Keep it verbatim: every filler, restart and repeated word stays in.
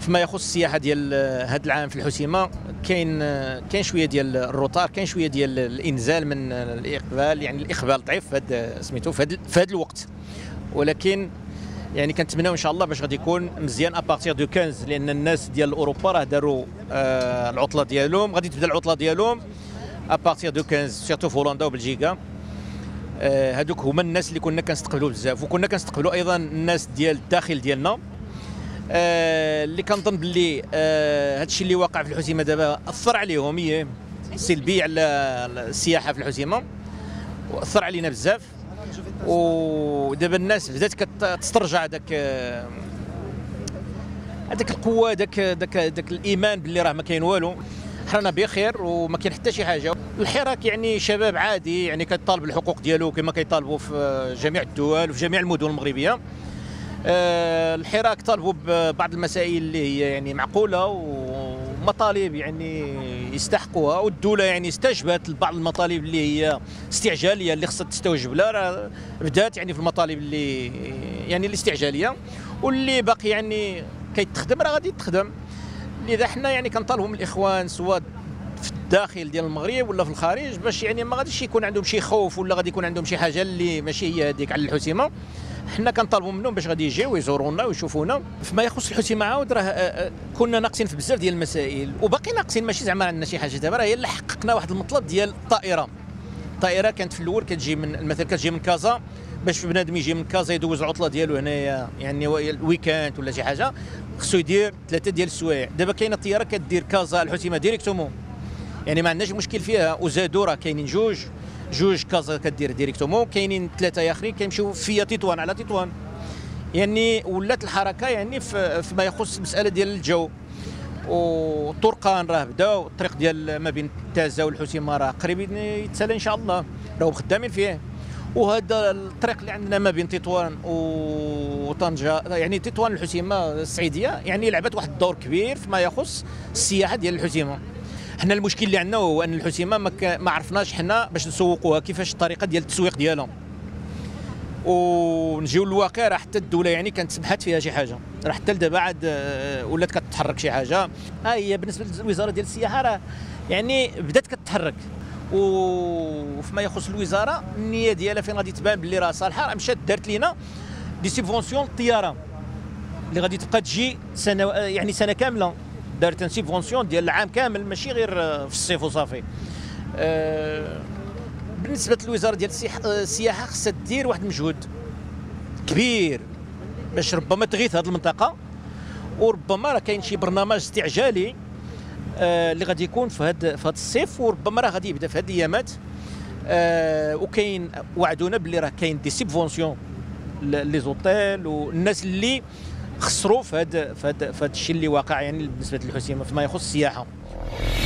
فيما يخص السياحه ديال هذا العام في الحسيمه كاين كاين شويه ديال الروتار، كاين شويه ديال الانزال من الاقبال، يعني الاقبال ضعيف في هذا سميتو في هذا في هذا الوقت، ولكن يعني كنتمناو ان شاء الله باش غادي يكون مزيان ابارتيغ دو خمسة، لان الناس ديال اوروبا راه داروا آه العطله ديالهم، غادي تبدا العطله ديالهم ابارتيغ دو خمسة سيرتو في هولندا وبلجيكا. آه هذوك هما الناس اللي كنا كنستقبلوا بزاف، وكنا كنستقبلوا ايضا الناس ديال الداخل ديالنا. آه اللي كنظن باللي آه هذا الشيء اللي واقع في الحسيمه دابا اثر عليهم هي سلبي على السياحه في الحسيمه، واثر علينا بزاف. ودابا الناس بدات كتسترجع داك هذاك القوه، داك داك داك الايمان باللي راه ما كاين والو، حنا بخير وما كاين حتى شي حاجه. الحراك يعني شباب عادي، يعني كيطالب الحقوق ديالو كما كيطالبوا في جميع الدول وفي جميع المدن المغربيه. الحراك طالبوا ببعض المسائل اللي هي يعني معقوله ومطالب يعني يستحقوها، والدوله يعني استجابت لبعض المطالب اللي هي استعجاليه اللي خصها تستوجب لها، راه بدات يعني في المطالب اللي يعني الاستعجاليه، واللي باقي يعني كيتخدم راه غادي يتخدم. لذا حنا يعني كنطالبوا من الاخوان سواء في الداخل ديال المغرب ولا في الخارج باش يعني ما غاديش يكون عندهم شي خوف ولا غادي يكون عندهم شي حاجه اللي ماشي هي هذيك على الحسيمه. حنا كنطالبوا منهم باش غادي يجيو ويزورونا ويشوفونا. فيما يخص الحسيمه عاود راه كنا ناقصين في بزاف ديال المسائل وباقي ناقصين، ماشي زعما عندنا شي حاجه دابا، راه هي اللي حققنا واحد المطلب ديال الطائره. الطائره كانت في الاول كتجي من مثلا كتجي من كازا، باش بنادم يجي من كازا يدوز العطله ديالو هنايا يعني الويكاند ولا شي حاجه خصو يدير ثلاثه ديال السوايع. دابا كاينه الطياره كدير كازا الحسيمه ديريكتومون، يعني ما عندناش مشكل فيها. وزادوا راه كاينين جوج جوج كازا كدير ديريكتومون، كاينين ثلاثه اخرين كيمشيو فيا تطوان على تطوان. يعني ولات الحركه يعني فيما يخص المساله ديال الجو. والطرقان راه بداو، الطريق ديال ما بين تازه والحسيمه راه قريب يتسالى ان شاء الله، راهم خدامين فيه. وهذا الطريق اللي عندنا ما بين تطوان وطنجه، يعني تطوان الحسيمه الصعيديه، يعني لعبت واحد الدور كبير فيما يخص السياحه ديال الحسيمه. حنا المشكل اللي عندنا هو ان الحسيمه ما, ما عرفناش حنا باش نسوقوها، كيفاش الطريقه ديال التسويق ديالها. ونجيو للواقع راه حتى الدوله يعني كانت سمحات فيها شي حاجه، راه حتى لدابا عاد ولات كتحرك شي حاجه. ها هي بالنسبه للوزاره ديال السياحه راه يعني بدات كتحرك. وفيما يخص الوزاره النيه ديالها فين غادي تبان باللي راه صالحه، راه مشات دارت لينا دي سيبفونسيون للطياره اللي غادي تبقى تجي سنه، يعني سنه كامله. دارت ان سيبفونسيون ديال العام كامل ماشي غير في الصيف وصافي. أه بالنسبه للوزاره ديال السياحه خصها دير واحد المجهود كبير باش ربما تغيث هذه المنطقه، وربما راه كاين شي برنامج استعجالي آه اللي غادي يكون في هذا في هذا الصيف، وربما راه غادي يبدا في هذه الايامات. آه وكاين وعدونا باللي راه كاين دي سيبفونسيون لي زوتيل والناس اللي خسروا في هذا في هذا في هذا الشيء اللي واقع يعني بالنسبه للحسيمه فيما يخص السياحه.